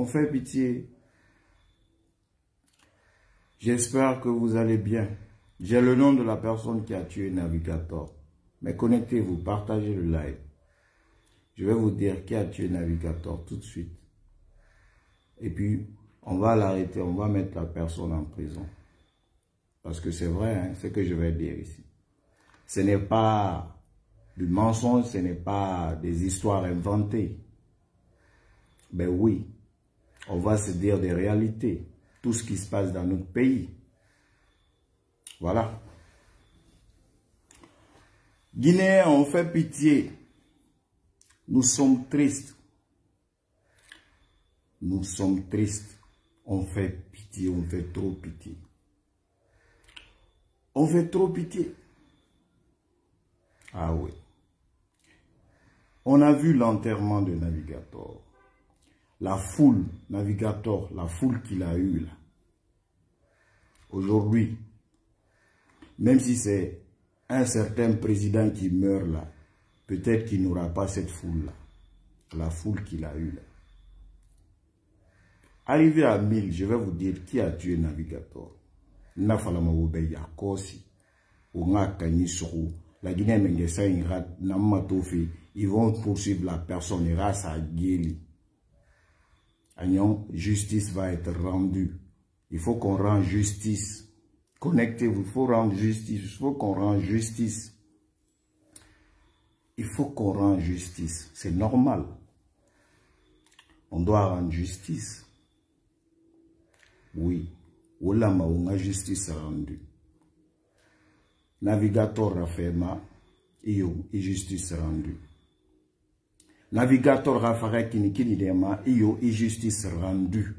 fait pitié. J'espère que vous allez bien. J'ai le nom de la personne qui a tué Navigator. Mais connectez-vous, partagez le live. Je vais vous dire qui a tué Navigator tout de suite. Et puis, on va l'arrêter, on va mettre la personne en prison. Parce que c'est vrai, hein, ce que je vais dire ici. Ce n'est pas du mensonge, ce n'est pas des histoires inventées. Ben oui, on va se dire des réalités. Tout ce qui se passe dans notre pays. Voilà. Guinéens, on fait pitié. Nous sommes tristes. Nous sommes tristes. On fait pitié, on fait trop pitié. On fait trop pitié. Ah oui. On a vu l'enterrement de Navigator. La foule, Navigator, la foule qu'il a eue là. Aujourd'hui, même si c'est un certain président qui meurt là, peut-être qu'il n'aura pas cette foule-là. La foule qu'il a eue là. Arrivé à 1000, je vais vous dire qui a tué Navigator. La Guinée, ils vont poursuivre la personne grâce à Guéli. Justice va être rendue. Il faut qu'on rende justice. Connectez-vous, il faut rendre justice. Il faut qu'on rende justice. Il faut qu'on rende justice. C'est normal. On doit rendre justice. Oui. Olama, on a justice rendue. Navigator Rafema, et justice rendue. Navigator Rafara Kinikinidema, et justice rendue.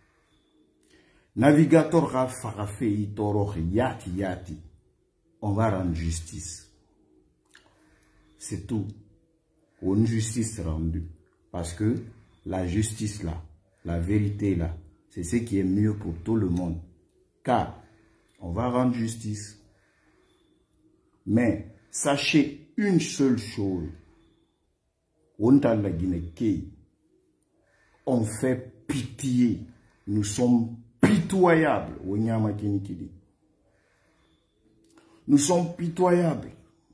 Navigator Rafara Fei Toro Yati. On va rendre justice. C'est tout. Une justice rendue. Parce que la justice là, la vérité là, c'est ce qui est mieux pour tout le monde. Car on va rendre justice. Mais sachez une seule chose. On fait pitié. Nous sommes pitoyables. Nous sommes pitoyables.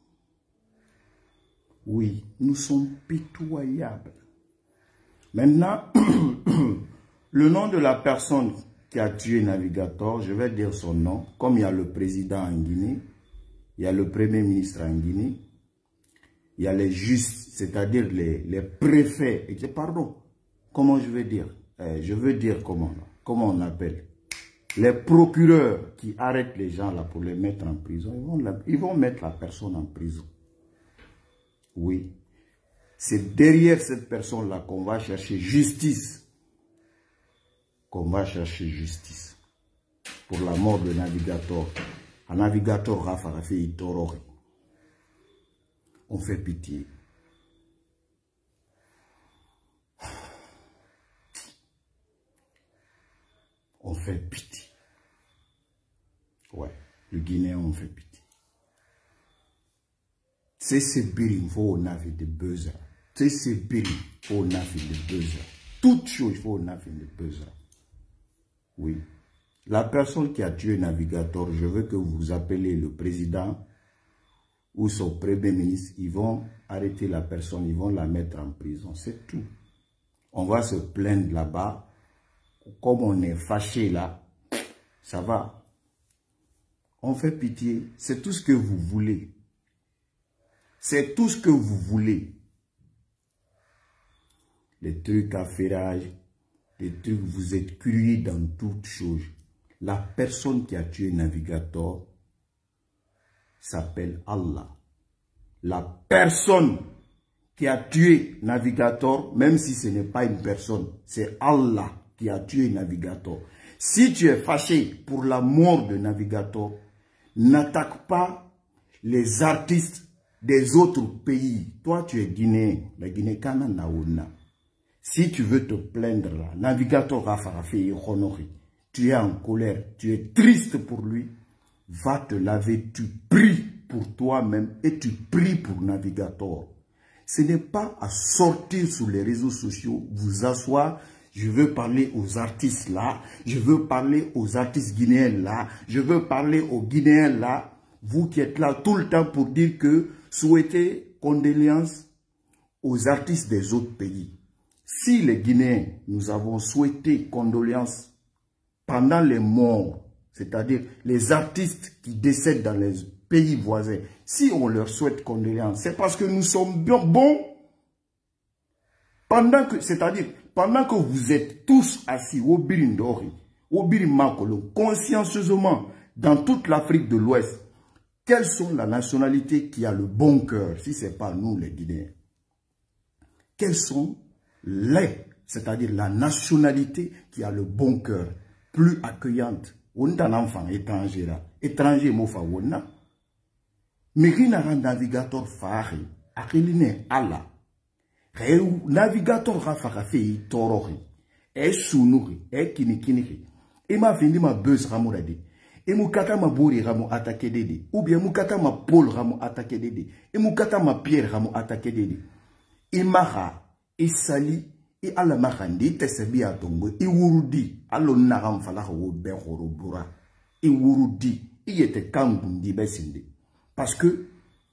Oui, nous sommes pitoyables. Maintenant, le nom de la personne qui a tué Navigator, je vais dire son nom. Comme il y a le président en Guinée, il y a le premier ministre en Guinée, il y a les justes, c'est-à-dire les préfets, pardon, comment je vais dire? Je veux dire comment on appelle? Les procureurs qui arrêtent les gens là pour les mettre en prison, ils vont mettre la personne en prison. Oui. C'est derrière cette personne-là qu'on va chercher justice. Qu'on va chercher justice. Pour la mort de Navigator. Un Navigator Rafara Fei Toro. On fait pitié. On fait pitié. Ouais, le Guinéen, on fait pitié. C'est ce birin, faut on a fait de besoin. C'est ce birin, faut on a fait de besoin. Toute chose, faut on a fait de besoin. Oui. La personne qui a tué Navigator, je veux que vous appelez le président ou son premier ministre. Ils vont arrêter la personne, ils vont la mettre en prison. C'est tout. On va se plaindre là-bas. Comme on est fâché là, ça va. On fait pitié. C'est tout ce que vous voulez. C'est tout ce que vous voulez. Les trucs à ferrage, les trucs, vous êtes curieux dans toutes choses. La personne qui a tué Navigator s'appelle Allah. La personne qui a tué Navigator, même si ce n'est pas une personne, c'est Allah qui a tué Navigator. Si tu es fâché pour la mort de Navigator, n'attaque pas les artistes des autres pays. Toi, tu es Guinéen. La Guinée, si tu veux te plaindre là, Navigator Rafarafi Honori, tu es en colère, tu es triste pour lui, va te laver, tu pries pour toi-même et tu pries pour Navigator. Ce n'est pas à sortir sur les réseaux sociaux, vous asseoir, Je veux parler aux artistes là. Je veux parler aux artistes guinéens là. Je veux parler aux Guinéens là. Vous qui êtes là tout le temps pour dire que souhaitez condoléances aux artistes des autres pays. Si les Guinéens, nous avons souhaité condoléances pendant les morts, c'est-à-dire les artistes qui décèdent dans les pays voisins, si on leur souhaite condoléances, c'est parce que nous sommes bien bons. C'est-à-dire, pendant que vous êtes tous assis au Birindori, au Birimakolo, consciencieusement, dans toute l'Afrique de l'Ouest, quelles sont la nationalité qui a le bon cœur, si ce n'est pas nous les Guinéens? Quelles sont c'est-à-dire la nationalité qui a le bon cœur, plus accueillante? On est un enfant étranger, étranger mofa wona. Mais qui n'a un navigateur fari, akiline Allah. Navigateur rafara fei torori, sunuri, kinikini. Et ma vindi ma buzz ramorade. Et mukata ma bouri ramo attaqué dede. Ou bien mukata ma Paul ramo attaqué dede. Et mukata ma Pierre ramo attaqué dede. Et maha, et sali, et ala mahandi, tesebi atongo, et wurudi, alo naram falaha wo ben horobura. Et wurudi, il était kangundi besinde. Parce que,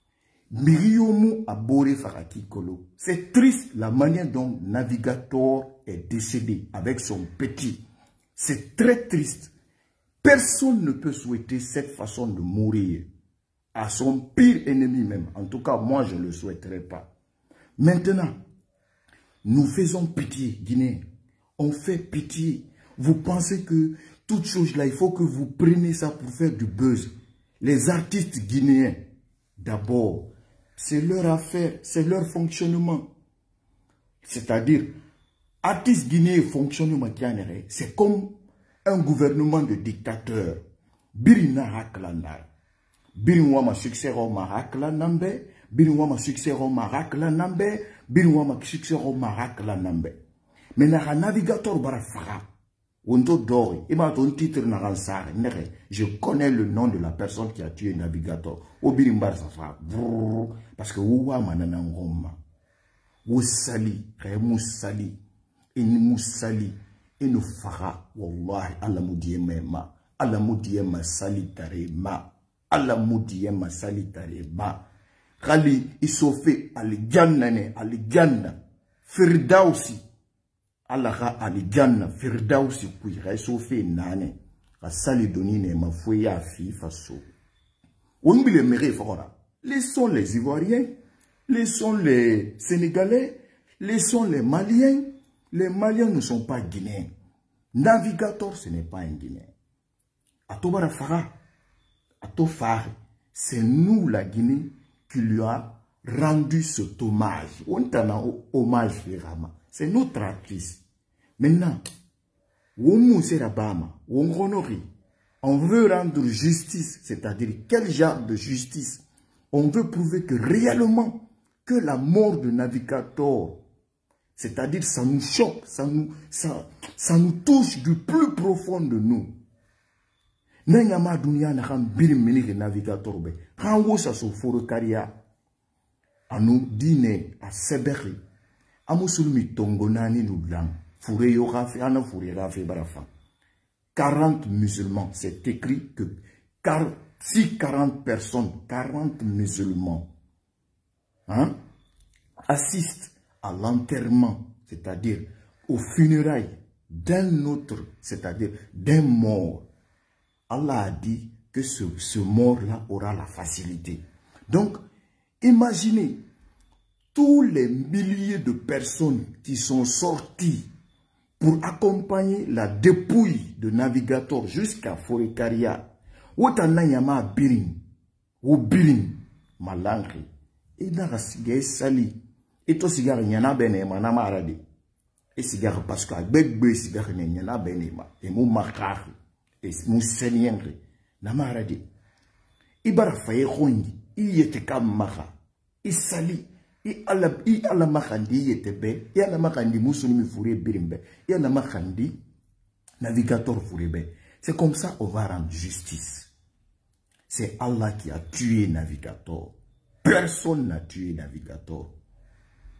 Miriomu a boré Faraki Kolo. C'est triste la manière dont Navigator est décédé avec son petit. C'est très triste. Personne ne peut souhaiter cette façon de mourir à son pire ennemi même. En tout cas, moi, je ne le souhaiterais pas. Maintenant, nous faisons pitié, Guinée. On fait pitié. Vous pensez que toute chose là, il faut que vous preniez ça pour faire du buzz. Les artistes guinéens, d'abord, c'est leur affaire, c'est leur fonctionnement. C'est-à-dire, artistes guinéens fonctionnement c'est comme un gouvernement de dictateurs. Birina Haklanda. Birinwama succès au Marak la Nambe. Birinwama succès au Marak la Nambe. Birinwama succès au Marak la Nambe. Mais un navigateur barafara. Onto Dori. Et ma ton titre n'aransar. Je connais le nom de la personne qui a tué Navigator. Au Birimbar Safa. Parce que Ouwa Mananangoma. Oussali. Moussali. Et Moussali. Et nous fara. Wallahi. Allah moudiema. Allah moudiema salitarema. Allah moudiema salitarema. Khali isofe alijanna. Alijanna. Firdausi. Allah ka alijanna firdausi kui resofe nane ka sali donine ma foya fi faso on bile mere fora. Laissons les Ivoiriens, laissons les Sénégalais, laissons les Maliens. Les Maliens ne sont pas Guinéens. Navigator, ce n'est pas un Guinéen. Atobara Fara, Atofar, c'est nous la Guinée qui lui a rendu cet hommage. On t'a un hommage, c'est notre artiste. Maintenant, on veut rendre justice, c'est-à-dire quel genre de justice? On veut prouver que réellement, que la mort de Navigator, c'est-à-dire ça nous choque, ça nous touche du plus profond de nous. Nanyama dunia na kambiri menike Navigator be. Kanwo sa so foro karia. Anu dine a seberi. Amusulmi tongo nani nudlam. Foure yo rafe, ana foure rafe barafan. 40 musulmans, c'est écrit que si 40 personnes, 40 musulmans, hein, assistent à l'enterrement, c'est-à-dire aux funérailles d'un autre, c'est-à-dire d'un mort, Allah a dit que ce mort-là aura la facilité. Donc, imaginez tous les milliers de personnes qui sont sorties pour accompagner la dépouille de Navigator jusqu'à Forekaria. Wotananyama birin, ou birin, malangri, et n'a sigé sali, et to cigare nyana benema na marade, et cigare parce que bébé cigare nyana benema, et mou makari, et mou seniengri, na marade. Ibara faye rongi, il était comme maka, il sali. I ala makandi yetebe, i ala makandi musulmi fouré birimbe, i ala makandi Navigator fouré. C'est comme ça on va rendre justice. C'est Allah qui a tué Navigator. Personne n'a tué Navigator.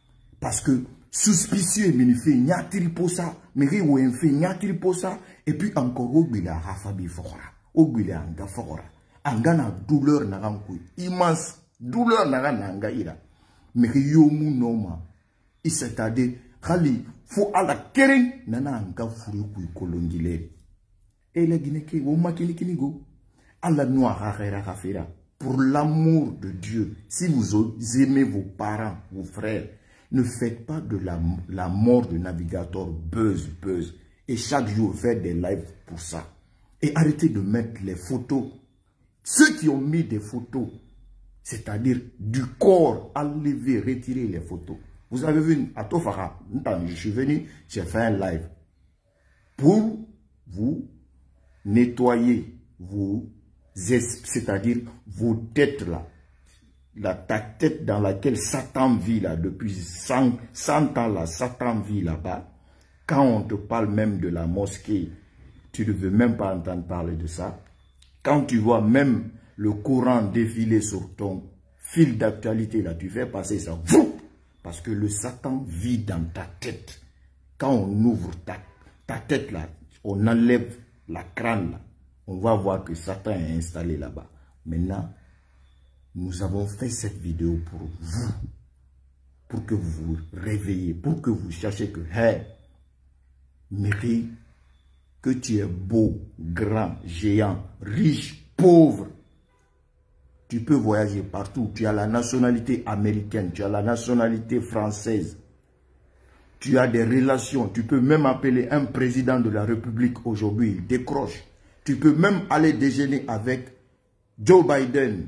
Parce que suspicieux, mais il fait nyatiri pour ça, mais il fait nyatiri pour ça, et puis encore, Ogbila Rafabi Fora, Ogbila Anga Fora, Anga na douleur na rankou, immense douleur na ranga ira, mais yomu noma, c'est-à-dire, Khali, faut à la kering, nana Anga Furu kui kolongile. Et la Guinée, ou makinikinigo, à la noire rafera, pour l'amour de Dieu, si vous aimez vos parents, vos frères, ne faites pas de la mort de navigateur buzz. Et chaque jour, faites des lives pour ça. Et arrêtez de mettre les photos. Ceux qui ont mis des photos, c'est-à-dire du corps, enlever, retirer les photos. Vous avez vu, à Tofara, je suis venu, j'ai fait un live. Pour vous nettoyer c'est-à-dire vos têtes là. Ta tête dans laquelle Satan vit là, depuis 100 ans là, Satan vit là-bas. Quand on te parle même de la mosquée, tu ne veux même pas entendre parler de ça. Quand tu vois même le Coran défiler sur ton fil d'actualité là, tu fais passer ça. Parce que le Satan vit dans ta tête. Quand on ouvre ta tête là, on enlève la crâne là, on va voir que Satan est installé là-bas. Maintenant, nous avons fait cette vidéo pour vous, pour que vous vous réveillez, pour que vous cherchiez que, hey, Mary, que tu es beau, grand, géant, riche, pauvre. Tu peux voyager partout. Tu as la nationalité américaine, tu as la nationalité française. Tu as des relations. Tu peux même appeler un président de la République aujourd'hui, il décroche. Tu peux même aller déjeuner avec Joe Biden.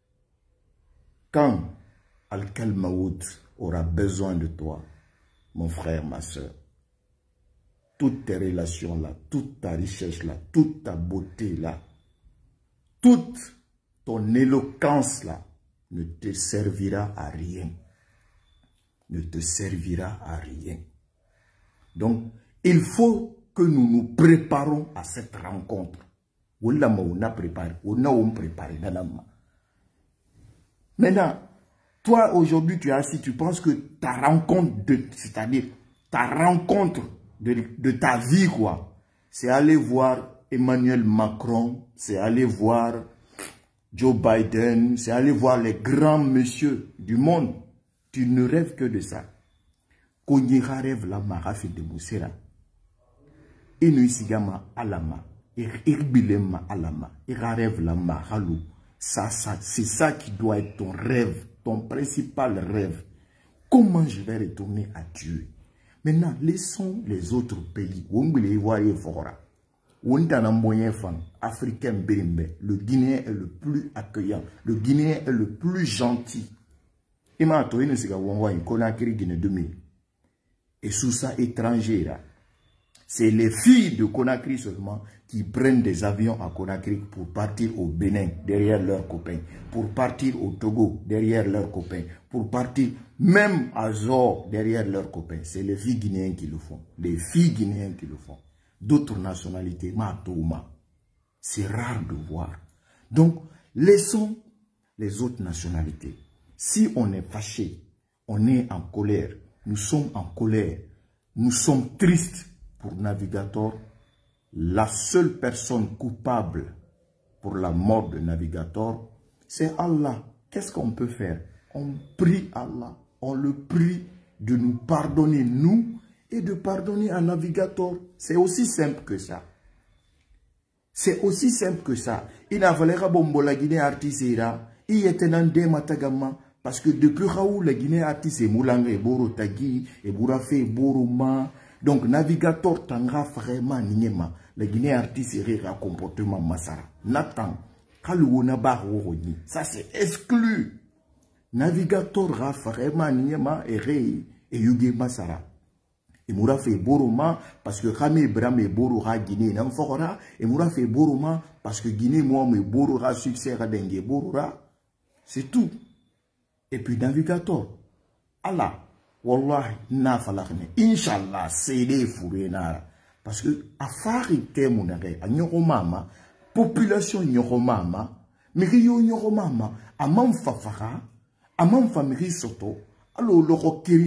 Quand Al-Kalmaout aura besoin de toi, mon frère, ma soeur, toutes tes relations là, toute ta richesse là, toute ta beauté là, toute ton éloquence là, ne te servira à rien. Ne te servira à rien. Donc, il faut que nous nous préparons à cette rencontre. On a préparé, on a préparé. Maintenant, toi aujourd'hui tu es assis, tu penses que ta rencontre, c'est-à-dire ta rencontre de ta vie, quoi, c'est aller voir Emmanuel Macron, c'est aller voir Joe Biden, c'est aller voir les grands messieurs du monde. Tu ne rêves que de ça. Konyera rêve la marafi de Boussera. Inuisigama alama. Irbilema alama. Ira rêve la maralou. Ça, c'est ça qui doit être ton rêve, ton principal rêve. Comment je vais retourner à Dieu? Maintenant, laissons les autres pays. Africain Bérimbe, le Guinéen est le plus accueillant, le Guinéen est le plus gentil. Et sous ça, étranger, c'est les filles de Conakry seulement qui prennent des avions à Conakry pour partir au Bénin derrière leurs copains, pour partir au Togo derrière leurs copains, pour partir même à Zor derrière leurs copains. C'est les filles guinéennes qui le font. Les filles guinéennes qui le font. D'autres nationalités, c'est rare de voir. Donc, laissons les autres nationalités. Si on est fâché, on est en colère, nous sommes en colère, nous sommes tristes pour Navigator, la seule personne coupable pour la mort de Navigator, c'est Allah. Qu'est-ce qu'on peut faire? On prie Allah, on le prie de nous pardonner, nous, et de pardonner à Navigator. C'est aussi simple que ça. C'est aussi simple que ça. Il a fallu que la Guinée artisera, il était dans des matagama, parce que depuis Raoul, la Guinée artiste Moulanga et Boro Tagui, et Bourafé et Boroma, donc Navigator tanga vraiment niema. La Guinée artiste est un comportement massara. Nathan, ça c'est exclu. Navigator ra vraiment niema et yuge massara. Et moura fait boroma parce que Kame Brame Borora Guinée n'en fera. Et moura fait boroma parce que Guinée moi me Borora succès à dengue Borora. C'est tout. Et puis Navigator. Allah. Wallah, na falakne. Inch'Allah, c'est des fourrés nara. Parce que, afari temunare, a nyoromama, population nyoromama, miriyo nyoromama, amam fafara, amam famiri soto, alo loro kirin,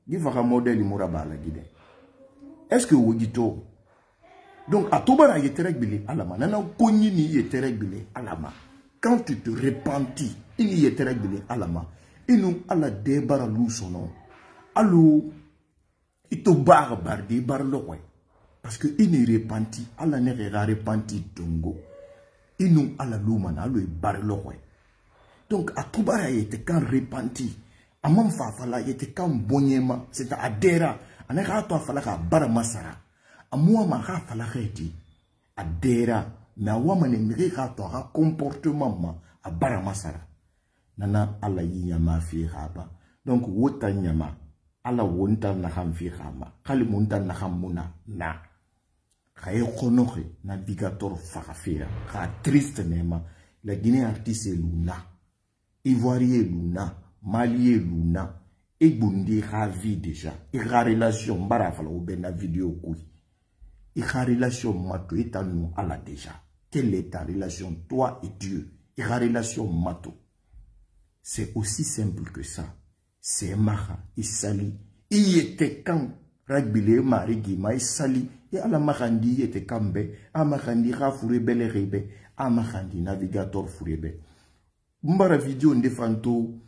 Gifaka modèle Mouraba la Guinée. Est-ce que vous dites tout? Donc, à tout bas, il y a terek bilé alama. Nana koni ni y a terek bilé alama. Quand tu te repentis, il y a terek bilé alama. Et nous, à la débarra nous son nom. Allô, il te barre bardi bar le ouais. Parce que il n'est repenti, à la n'est repenti tongo. Et nous, à la loumana, à le bar le ouais. Donc, à tout bas, il était quand repenti. À mon fafala, il était quand bonyema. C'est à adhéra. On a toi fala ka bar masara. A moi, ma fala reti. Adhéra. Mais à moi, ne me toi comportement à bar masara. Nana ala yiyama fi haba. Donc, wota nyama. Ala wonta na ham fi hama. Kali monta na hamuna na. Kaya konoke navigateur farafera. Kaya triste nema. La Guinée artiste luna. Ivoirien luna. Malien luna. Et Bundi ravi déjà. Et la relation barafala ou ben la vidéo koui. Et la relation mato est à nous ala déjà. Quelle est ta relation toi et Dieu? Et la relation mato. C'est aussi simple que ça. C'est Maha, il sali. Il était quand Ragbile, Marigima, il sali. Et à la Mahandi, il était kambe. À Mahandi, Rafoure Bele Rebe. À Mahandi, navigateur Fourebe. Mbara vidéo ndefanto,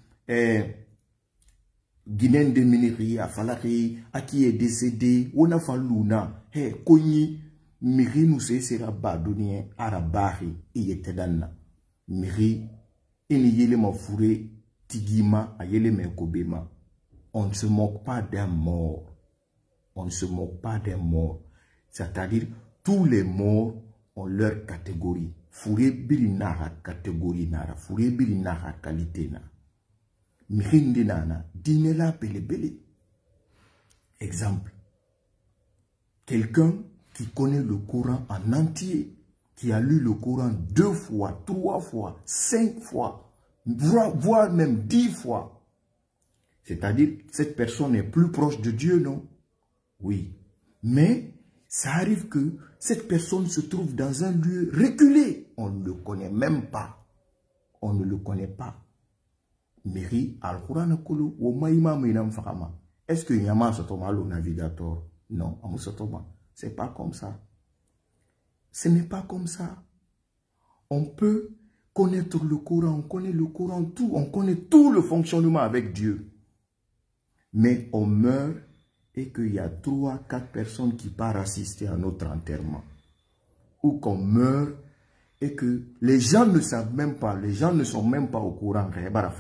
Guinéen de Miniri, à Falari, à qui est décédé, on a fait Luna, Koni, Miri nous sera badonien, Arabari, il était dans Miri. Il y a les fourrés, Tigima, ayele mekobema. On ne se moque pas d'un mort. On ne se moque pas d'un mort. C'est-à-dire, tous les morts ont leur catégorie. Fourré birinara catégorie nara. Fourré birinara qualité na. Mirinde nana, dinela bele bele. Exemple. Quelqu'un qui connaît le Coran en entier, qui a lu le Coran 2 fois, 3 fois, 5 fois, voire même 10 fois. C'est-à-dire, cette personne est plus proche de Dieu, non? Oui. Mais, ça arrive que cette personne se trouve dans un lieu reculé. On ne le connaît même pas. On ne le connaît pas. Miri, al-Quran kolo, ou maïma minam fakama. Est-ce que Yama sotoma le navigateur? Non, amusotoma. C'est pas comme ça. Ce n'est pas comme ça. On peut connaître le Coran, on connaît le Coran, tout, on connaît tout le fonctionnement avec Dieu. Mais on meurt et qu'il y a 3, 4 personnes qui partent assister à notre enterrement. Ou qu'on meurt et que les gens ne savent même pas, les gens ne sont même pas au courant.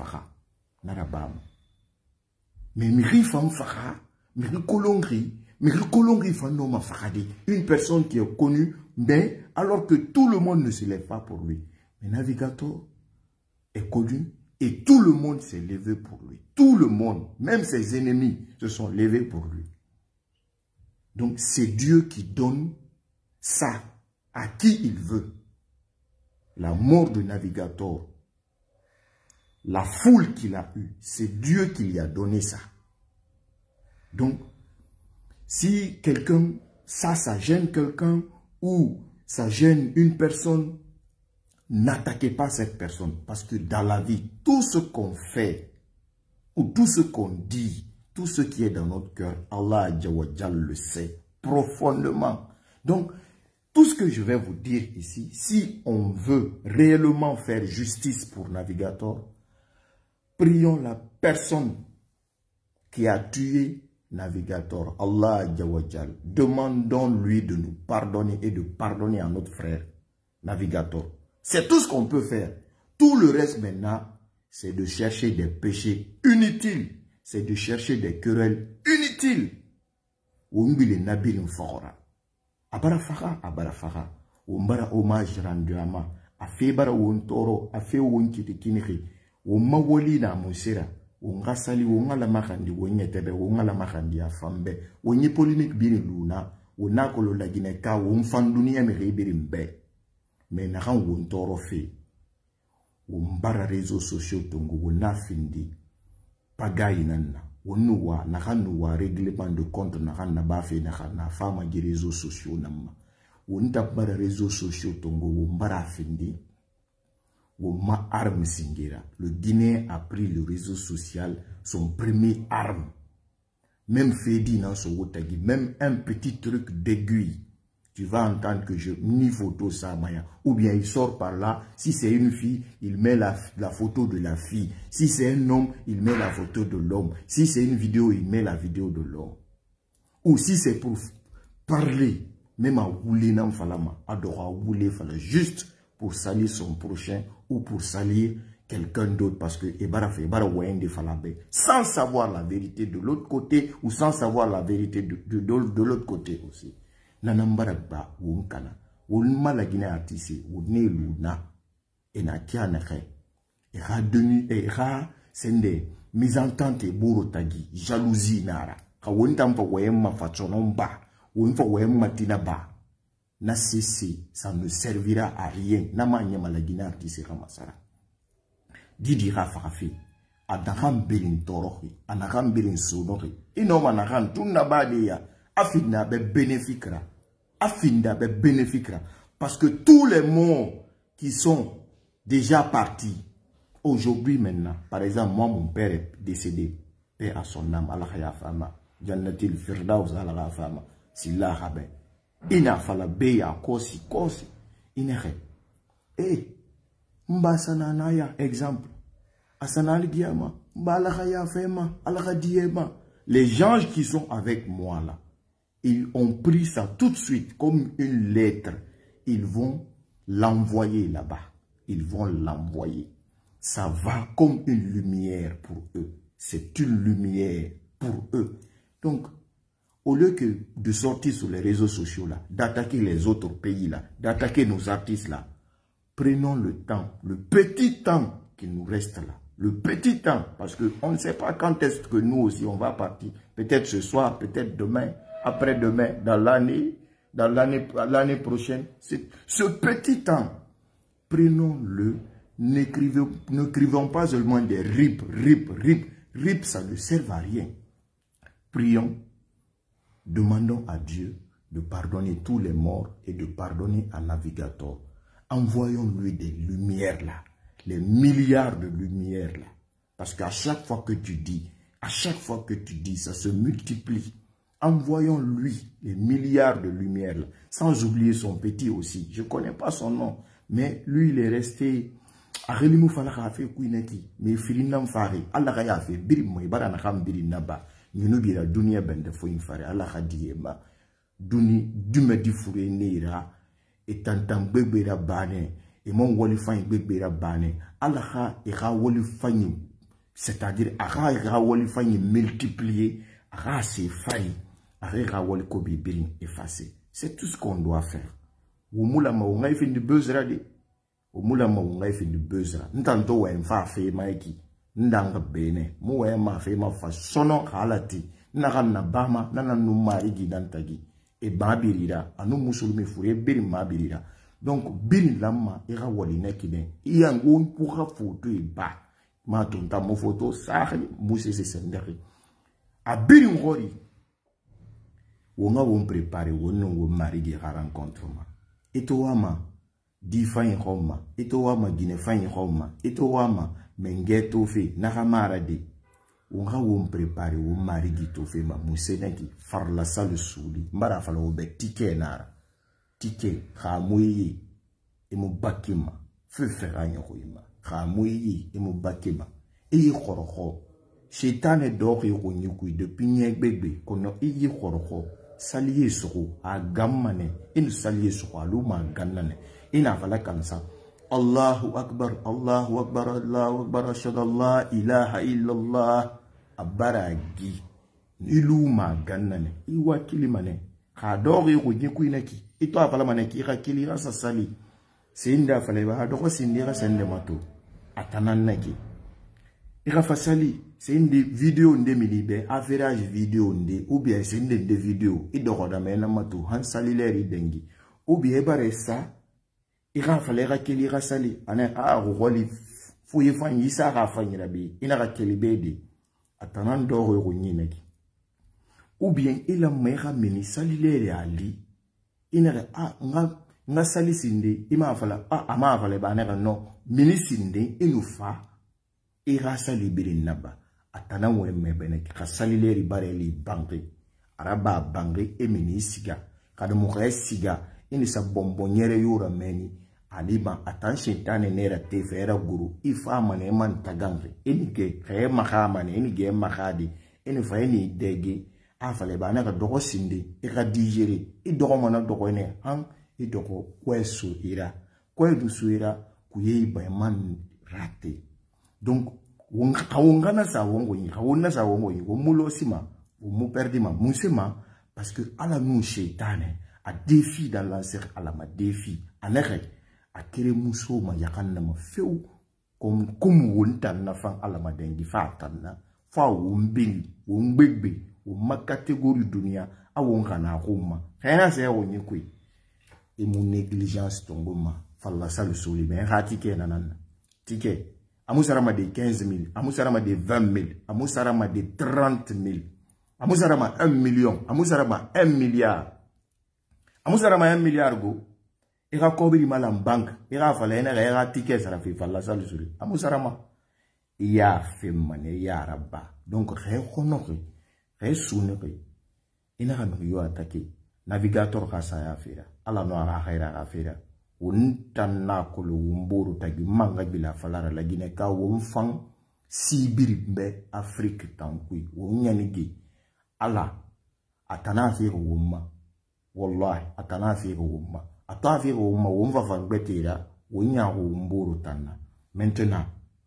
Mais Miri Fam Fara, Miri Kolongri, une personne qui est connue, mais alors que tout le monde ne se lève pas pour lui. Mais Navigateur est connu et tout le monde s'est levé pour lui. Tout le monde, même ses ennemis, se sont levés pour lui. Donc c'est Dieu qui donne ça à qui il veut. La mort de Navigateur, la foule qu'il a eue, c'est Dieu qui lui a donné ça. Donc, si quelqu'un, ça gêne quelqu'un ou ça gêne une personne, n'attaquez pas cette personne. Parce que dans la vie, tout ce qu'on fait ou tout ce qu'on dit, tout ce qui est dans notre cœur, Allah le sait profondément. Donc, tout ce que je vais vous dire ici, si on veut réellement faire justice pour Navigateur, prions la personne qui a tué Navigateur, Allah Jawajal, demandons-lui de nous pardonner et de pardonner à notre frère Navigateur. C'est tout ce qu'on peut faire. Tout le reste maintenant, c'est de chercher des péchés inutiles. C'est de chercher des querelles inutiles. Oumbile Nabil Fora. Abarafara, abarafara. Oumbara hommage rendu à ma. Afebara ou toro, afe ou kitikinri. Oumawoli na monsera. Ungasali ungala makandi wonyetebe ungala makandi afambe wonyi polémique biri luna onakolo la gineka umfandunia meribiri mbe mais na kan wontoro fe umbara réseaux sociaux tongo wonafindi pagayi nanna wonuwa na kanuwa règlement de compte na kan na bafe na kan na fama gi réseaux sociaux namma wonta bara réseaux sociaux tongo umbara findi. Ma arme singira. Le Guinéen a pris le réseau social, son premier arme. même Fedi dans son tagi, même un petit truc d'aiguille, tu vas entendre que je ni photo ça maya. Ou bien il sort par là, si c'est une fille, il met la photo de la fille. Si c'est un homme, il met la photo de l'homme. Si c'est une vidéo, il met la vidéo de l'homme. Ou si c'est pour parler, même à rouler dans falama, adora rouler fala juste pour salir son prochain ou pour salir quelqu'un d'autre parce que sans savoir la vérité de l'autre côté ou sans savoir la vérité de l'autre côté aussi. Nanambaraba wunkana wulma la Guinée artiste wune luna ena kiana khay era denu era sende misentente boro tagi jalousie nara ka wontam fa wayemma fatsonomba wonfa wayemma tinaba na ceci ça ne servira à rien nama nyama la Guinée artiste ramasara didi rafafi adaham birin torohi anaham birin sonori inoma nahan tunna badia Afinda be bénéfiquera. Afinda be bénéfiquera. Parce que tous les morts qui sont déjà partis, aujourd'hui maintenant, par exemple, moi, mon père est décédé. Paix à son âme, Allah ya fama. Jannatil Firdaus, Allah ya fama. Silla habe. Ina fala beya kosi. Inere. Mbasana naya, exemple. Asana diama. Mbala ya fema. Allah diema. Les gens qui sont avec moi là, ils ont pris ça tout de suite comme une lettre. Ils vont l'envoyer là-bas. Ils vont l'envoyer. Ça va comme une lumière pour eux. C'est une lumière pour eux. Donc, au lieu que de sortir sur les réseaux sociaux là, d'attaquer les autres pays là, d'attaquer nos artistes là, prenons le temps, le petit temps qui nous reste là. Le petit temps, parce qu'on ne sait pas quand est-ce que nous aussi on va partir. Peut-être ce soir, peut-être demain, après-demain, dans l'année prochaine. Ce petit temps, prenons-le, n'écrivons pas seulement des rip, ça ne sert à rien. Prions, demandons à Dieu de pardonner tous les morts et de pardonner à Navigator. Envoyons-lui des lumières là. Les milliards de lumières là. Parce qu'à chaque fois que tu dis, ça se multiplie. Envoyons-lui les milliards de lumières là. Sans oublier son petit aussi. Je ne connais pas son nom. Mais lui, il est resté. Mais Firinam Fari, Allah ya fait birim, ibara nakam birinaba. Yunubira dunia bende fo infare. Allah diema. Dume di fure neira. Et tantam bebera bane. Et mon wolifan bebera bane. Allah ira wolifan. C'est-à-dire, ira wolifan multiplié. Ara se failli. Ara wolikobi birin effacé. C'est tout ce qu'on doit faire. Wumula maunga ifin de beuzrade. Wumula maunga ifin de beuzra. Ntanto wa mfa fe maiki. Ndanga bene. Mu wa ma fe ma fa sono halati. Naka na bama nana numari gidantagi. Et babirira. Anu musulmi fure birin mabirira. Donc, birin lama ira waline kine. Iyango pourra photo e ba. Ma tonta mo photo sahi mousse se senderi. A birin hori. Wonga won préparer wonon wo mari gi rencontre ma. Eto wama di fayin homa. Eto wama gine fayin homa. Eto wama mengeto fe nakamara de. Wonga won préparer wo mari gi to fe ma mousse neki farla salu souli. Mbara fala wo be tike nara. Tike khamouye emu bakima fe feranyo hoima. Khamouye emu bakima. Eye khorokho. Shetane dori ronyukui depuis nyebebe kono iyi khorokho. Saliye soko a gammane in saliye soko aluma gannane ina fala kansa Allahu akbar ashhadu an la ilaha illallah abaragi iluma gannane iwa kilimane ka dori ko nyiku inaki ito afala maneki ka kilira sa sali sinda fala ba do ko sindira sende mato atananaki ira fasali c'est une vidéo de milibe average vidéo de ou bien c'est une de vidéo et de rodamena matu han salileri dengi ou bien bare ça ira falera kelira sali ana a roli fuye fan yisa ra fanyira bi ina ra kelibede atanan do ro nyinaki ou bien ila mera mini salileri ali ina a nga sali sinde ima fala ama fala ba na no mini sinde inufa ira sali birin naba atana wemme bene ka salileri bareli bangri araba bangri emini siga kada mo siga ini sa bombonyere yura meni aliba attention tane nera te fera guru ifa mane man tagangri ini ke khe mahama ne ini ge mahadi ini fa ini dege afale bana ka dogo sindi e ka digere i dogo mona dogo ne han i dogo kwesu ira kwedu suira kuye ba man rate donc wongana sa wongo yi hawonna sa wongo yi womulo sima womu perdima musema parce que ala nous shaytané a défi dans l'ancien ala ma défi anere a kere muso ma yakanna ma feu comme wonta na fan ala ma dengi fa tanna fa wombili wombegbe woma catégorie dunia a wongana kuma rien c'est wonyi kwi et mon négligence tongoma falla salu soli mais hatike nanana tike amusarama de 15 000 amusarama de 20 000 amusarama de 30 000 amusarama 1 million amusarama 1 milliard amusarama 1 milliard go ira kobiri malam bank ira fala ina ira ticket sara fi falla salu soli amusarama ya femmane ya rabba donc re khonoki re suneki ina kan yo attaquer navigateur khasa ya fira ala no ara khaira afira untanna kolo wumburu tagi manga bila falara la gine ka wumfang sibiri mbe Afrique tankui wunyanigi ala atana fi wumma wallahi atana fi wumma ata fi wumma wumva fangbetira wunya wumburu tanna maintenant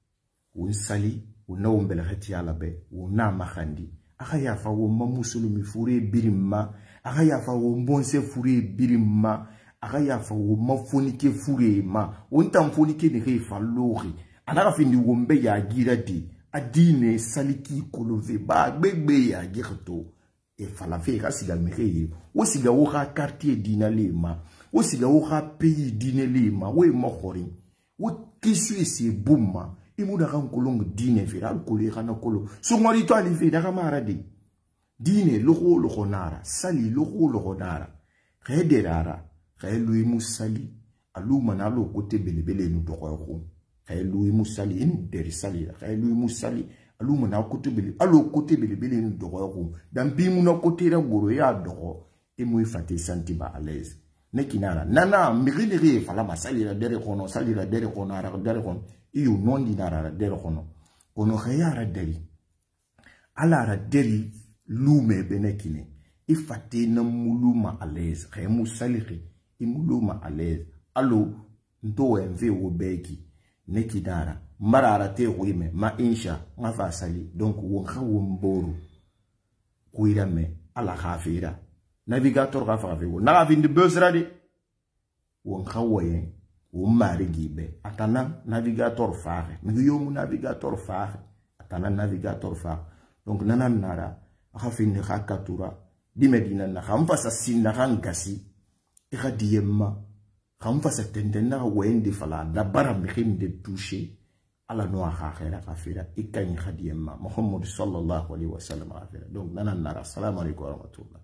unsali unombele hati ala be una makhandi akaya fa wumma musulumi fure birimma akaya fa wumbonse fure birimma akaya fa wumma fonike fure ma untam fonike ne ke fa lori anaka findi wombe ya gira di adine saliki kolove ba gbegbe ya girto e fala fe ka siga meke wo siga wo ka quartier dinale ma wo siga wo ka pays dinale ma we mo khori wo kisu se bumma imuda kan kolong dine fe ran kolo kana kolo so ngori to ali fe da kamara di dine logo nara sali logo nara rederara kayelui musali aluma na lo kote belebele nu dogo kayelui musali in deri sali kayelui musali aluma na kote bele alo kote belebele nu dogo dan bi mu na kote ra goro ya dogo e mu ifate santiba à l'aise nekinara nana migiliri fala masali la dere kono sali la dere kono ara dere kono iyo non dinara dere kono kono khayara deri ala ra deri lume benekine ifate na muluma à l'aise khay musali imuluma à l'aise allo ndo enve wo beki nekidara marara te wime ma insha ngafa sali donc wo khawo mboru kuirame ala khafira navigateur gafa fe wo na vindi bezradi wo khawo yen wo mari gibe atana navigateur faare mi yo mu navigateur faare atana navigateur faare donc nanan nara khafini khakatura dimedina na khamfa sa sinna khangasi Iradiyemma, Ramfa Satendena, Wendy Fala, la Baramrim de toucher à la noire à faire, et Kanye Hadiyemma, Mohammed sallallahu alayhi wa sallam. Donc, Nanana, salam alaikum wa rahmatullah.